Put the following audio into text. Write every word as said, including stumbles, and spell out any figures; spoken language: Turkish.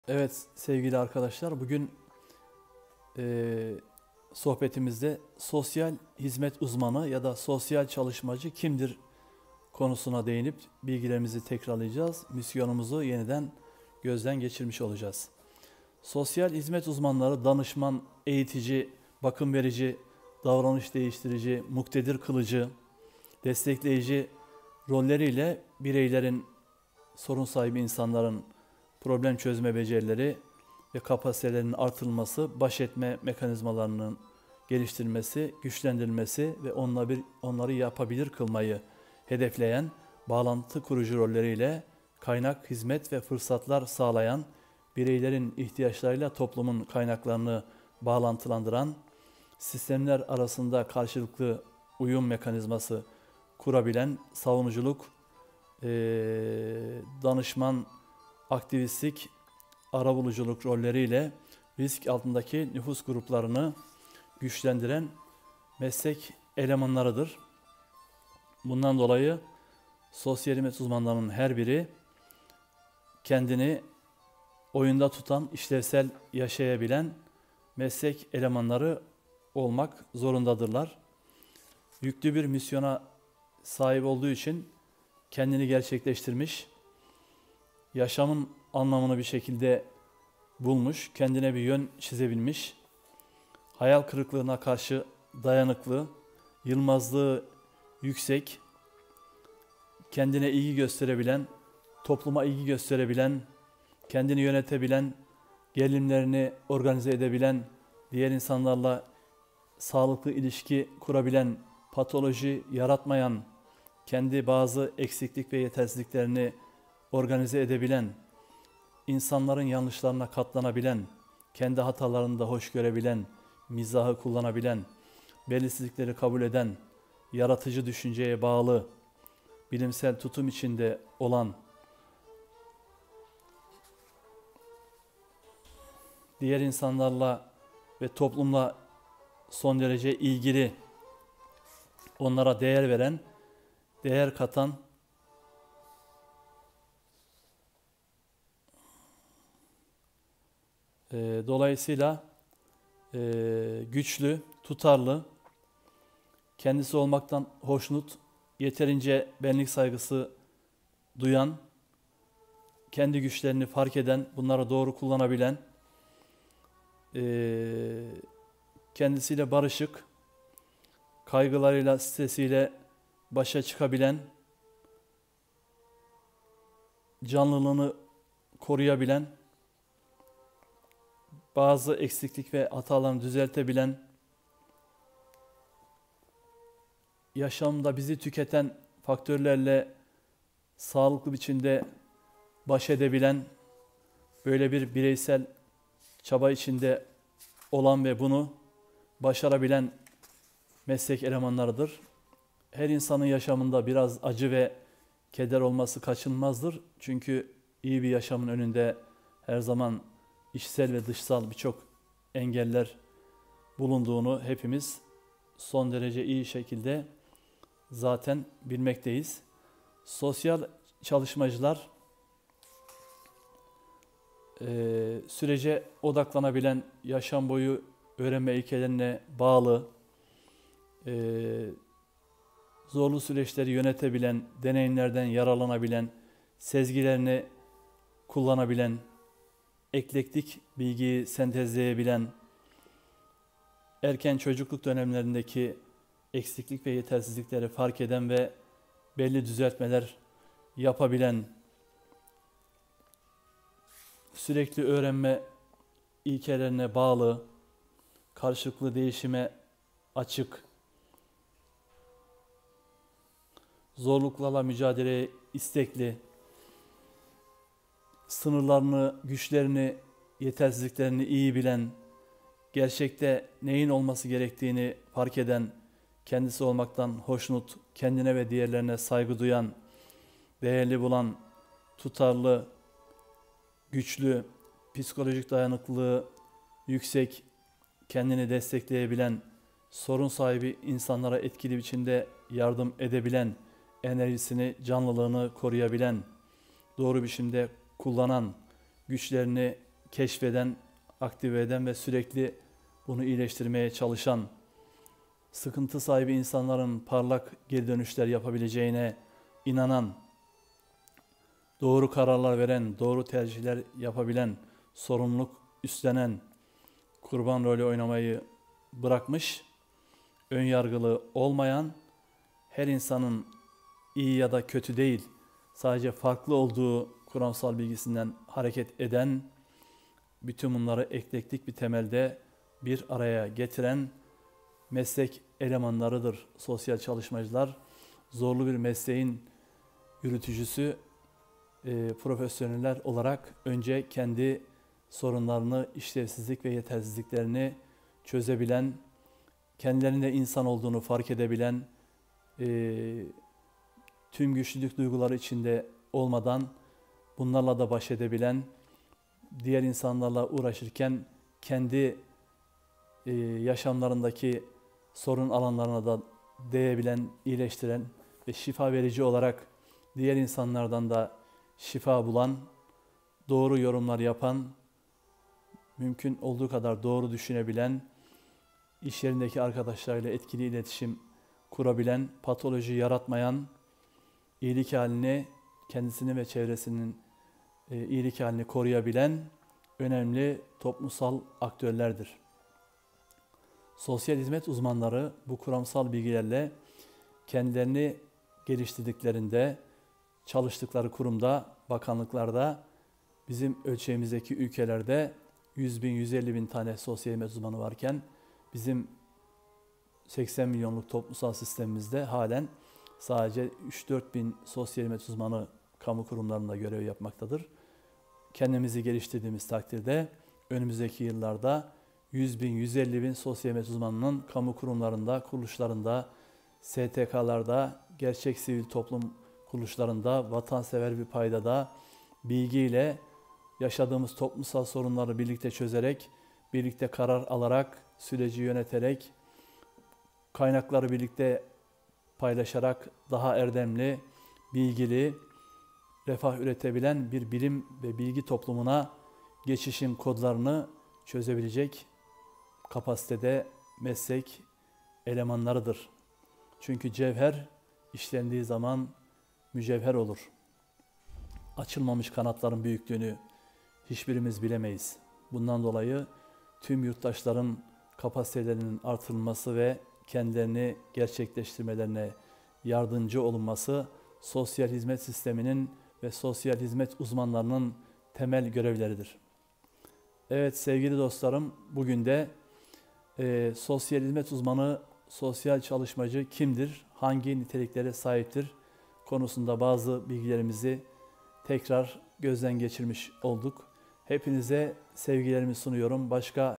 Evet sevgili arkadaşlar, bugün e, sohbetimizde sosyal hizmet uzmanı ya da sosyal çalışmacı kimdir konusuna değinip bilgilerimizi tekrarlayacağız. Misyonumuzu yeniden gözden geçirmiş olacağız. Sosyal hizmet uzmanları danışman, eğitici, bakım verici, davranış değiştirici, muktedir kılıcı, destekleyici rolleriyle bireylerin, sorun sahibi insanların problem çözme becerileri ve kapasitelerinin artırılması, baş etme mekanizmalarının geliştirilmesi, güçlendirilmesi ve onunla bir, onları yapabilir kılmayı hedefleyen bağlantı kurucu rolleriyle kaynak, hizmet ve fırsatlar sağlayan, bireylerin ihtiyaçlarıyla toplumun kaynaklarını bağlantılandıran, sistemler arasında karşılıklı uyum mekanizması kurabilen savunuculuk, danışman, aktivistlik, arabuluculuk rolleriyle risk altındaki nüfus gruplarını güçlendiren meslek elemanlarıdır. Bundan dolayı sosyal hizmet uzmanlarının her biri kendini oyunda tutan, işlevsel yaşayabilen meslek elemanları olmak zorundadırlar. Yüklü bir misyona sahip olduğu için kendini gerçekleştirmiş, yaşamın anlamını bir şekilde bulmuş, kendine bir yön çizebilmiş, hayal kırıklığına karşı dayanıklı, yılmazlığı yüksek, kendine ilgi gösterebilen, topluma ilgi gösterebilen, kendini yönetebilen, gerilimlerini organize edebilen, diğer insanlarla sağlıklı ilişki kurabilen, patoloji yaratmayan, kendi bazı eksiklik ve yetersizliklerini organize edebilen, insanların yanlışlarına katlanabilen, kendi hatalarını da hoş görebilen, mizahı kullanabilen, belirsizlikleri kabul eden, yaratıcı düşünceye bağlı, bilimsel tutum içinde olan, diğer insanlarla ve toplumla son derece ilgili, onlara değer veren, değer katan, e, dolayısıyla e, güçlü, tutarlı, kendisi olmaktan hoşnut, yeterince benlik saygısı duyan, kendi güçlerini fark eden, bunları doğru kullanabilen, e, kendisiyle barışık, kaygılarıyla, stresiyle başa çıkabilen, canlılığını koruyabilen, bazı eksiklik ve hatalarını düzeltebilen, yaşamda bizi tüketen faktörlerle sağlıklı biçimde baş edebilen, böyle bir bireysel çaba içinde olan ve bunu başarabilen meslek elemanlarıdır. Her insanın yaşamında biraz acı ve keder olması kaçınılmazdır. Çünkü iyi bir yaşamın önünde her zaman içsel ve dışsal birçok engeller bulunduğunu hepimiz son derece iyi şekilde zaten bilmekteyiz. Sosyal çalışmacılar e, sürece odaklanabilen, yaşam boyu öğrenme ilkelerine bağlı, e, zorlu süreçleri yönetebilen, deneyimlerden yararlanabilen, sezgilerini kullanabilen, eklektik bilgiyi sentezleyebilen, erken çocukluk dönemlerindeki eksiklik ve yetersizlikleri fark eden ve belli düzeltmeler yapabilen, sürekli öğrenme ilkelerine bağlı, karşılıklı değişime açık, zorluklarla mücadeleye istekli, sınırlarını, güçlerini, yetersizliklerini iyi bilen, gerçekte neyin olması gerektiğini fark eden, kendisi olmaktan hoşnut, kendine ve diğerlerine saygı duyan, değerli bulan, tutarlı, güçlü, psikolojik dayanıklılığı yüksek, kendini destekleyebilen, sorun sahibi insanlara etkili biçimde yardım edebilen, enerjisini, canlılığını koruyabilen, doğru biçimde kullanan, güçlerini keşfeden, aktive eden ve sürekli bunu iyileştirmeye çalışan, sıkıntı sahibi insanların parlak geri dönüşler yapabileceğine inanan, doğru kararlar veren, doğru tercihler yapabilen, sorumluluk üstlenen, kurban rolü oynamayı bırakmış, ön yargılı olmayan, her insanın iyi ya da kötü değil, sadece farklı olduğu kuramsal bilgisinden hareket eden, bütün bunları eklektik bir temelde bir araya getiren meslek elemanlarıdır sosyal çalışmacılar. Zorlu bir mesleğin yürütücüsü, e, profesyoneller olarak önce kendi sorunlarını, işlevsizlik ve yetersizliklerini çözebilen, kendilerinde insan olduğunu fark edebilen, e, tüm güçlülük duyguları içinde olmadan bunlarla da baş edebilen, diğer insanlarla uğraşırken kendi e, yaşamlarındaki sorun alanlarına da değebilen, iyileştiren ve şifa verici olarak diğer insanlardan da şifa bulan, doğru yorumlar yapan, mümkün olduğu kadar doğru düşünebilen, iş yerindeki arkadaşlarıyla etkili iletişim kurabilen, patoloji yaratmayan, iyilik halini, kendisini ve çevresinin e, iyilik halini koruyabilen önemli toplumsal aktörlerdir. Sosyal hizmet uzmanları bu kuramsal bilgilerle kendilerini geliştirdiklerinde, çalıştıkları kurumda, bakanlıklarda, bizim ölçeğimizdeki ülkelerde yüz bin yüz elli bin tane sosyal hizmet uzmanı varken bizim seksen milyonluk toplumsal sistemimizde halen sadece üç dört bin sosyal hizmet uzmanı kamu kurumlarında görev yapmaktadır. Kendimizi geliştirdiğimiz takdirde önümüzdeki yıllarda yüz bin yüz elli bin sosyal hizmet uzmanının kamu kurumlarında, kuruluşlarında, S T K'larda, gerçek sivil toplum kuruluşlarında, vatansever bir paydada, bilgiyle yaşadığımız toplumsal sorunları birlikte çözerek, birlikte karar alarak, süreci yöneterek, kaynakları birlikte paylaşarak daha erdemli, bilgili, refah üretebilen bir bilim ve bilgi toplumuna geçişin kodlarını çözebilecek kapasitede meslek elemanlarıdır. Çünkü cevher işlendiği zaman mücevher olur. Açılmamış kanatların büyüklüğünü hiçbirimiz bilemeyiz. Bundan dolayı tüm yurttaşların kapasitelerinin artırılması ve kendilerini gerçekleştirmelerine yardımcı olunması sosyal hizmet sisteminin ve sosyal hizmet uzmanlarının temel görevleridir. Evet sevgili dostlarım, bugün de e, sosyal hizmet uzmanı, sosyal çalışmacı kimdir, hangi niteliklere sahiptir konusunda bazı bilgilerimizi tekrar gözden geçirmiş olduk. Hepinize sevgilerimi sunuyorum. Başka